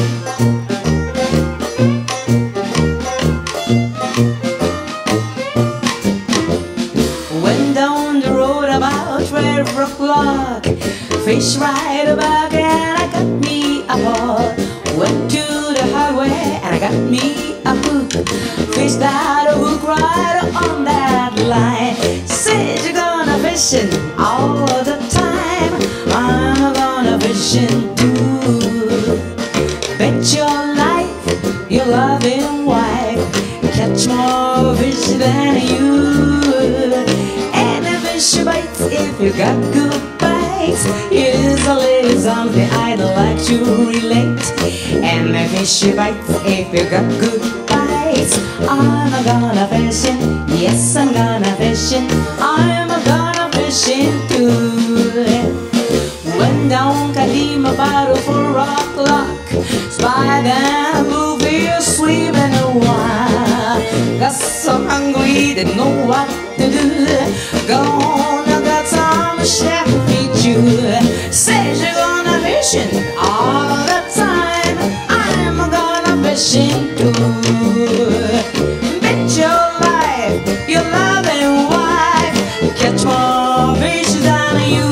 Went down the road about 12 o'clock. Fish right about and I got me a haul. Went to the highway and I got me a hook. Fished out a hook right on that line. Said you're gonna fishing all the time. I'm gonna fishing too. Bet your life your loving wife catch more fish than you. And the fish bites if you got good bites. Here's a little something I'd like to relate. And the fish bites if you got good bites. I'm gonna fishing, yes I'm gonna fishing. I'm gonna fishing too. Went down Kadima Bottle for rock clock. Spy that movie sleeping a while. Got so hungry, didn't know what to do. Gonna got some chef feed you. Says you're gonna fishing all the time. I'm gonna fishing too. Bet your life, your loving wife catch more fish than you.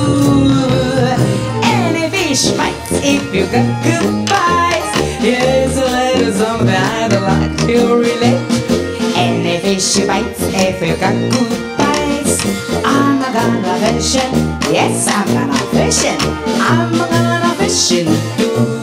Any fish bites if you got good bites. Here's a little something I'd like to relate. Any fish bites if you got good bites. I'm gonna fishing, yes I'm gonna fishing. I'm gonna fishing too.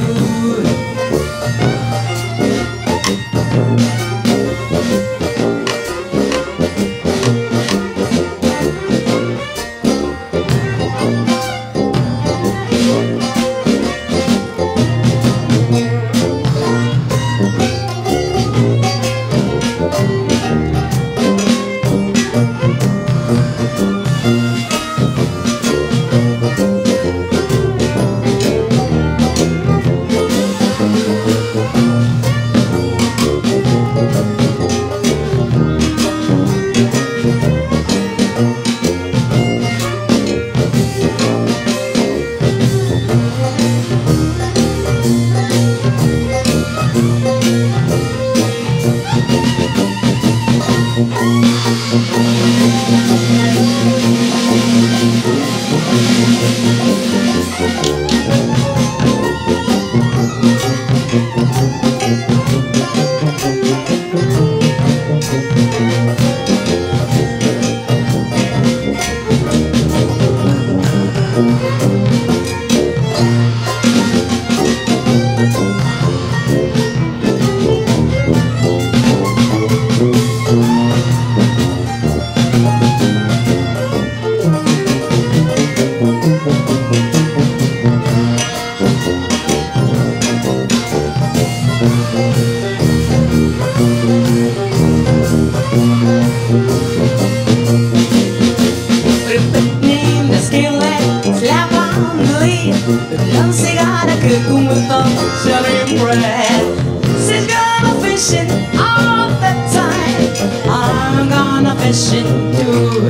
Nancy got a cook with a shelly bread. She's gonna fishing all the time. I'm gonna fishing too.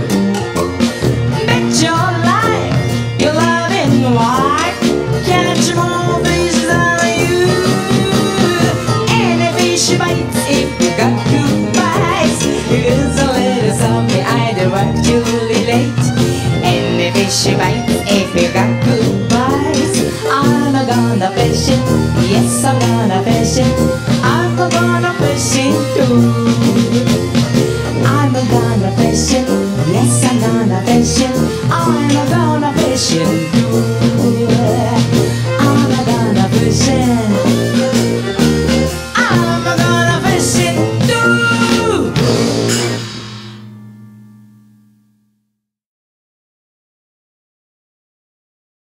Bet your life, your loving wife catch more fish than you. Any fish bites if you got good bites. Here's a little something I'd like to relate. Any fish bites if you got good bites. I'm gonna fishing, yes I'm gonna fishing. I'm gonna fishing too. I'm gonna fishing, yes I'm gonna fishing. I'm gonna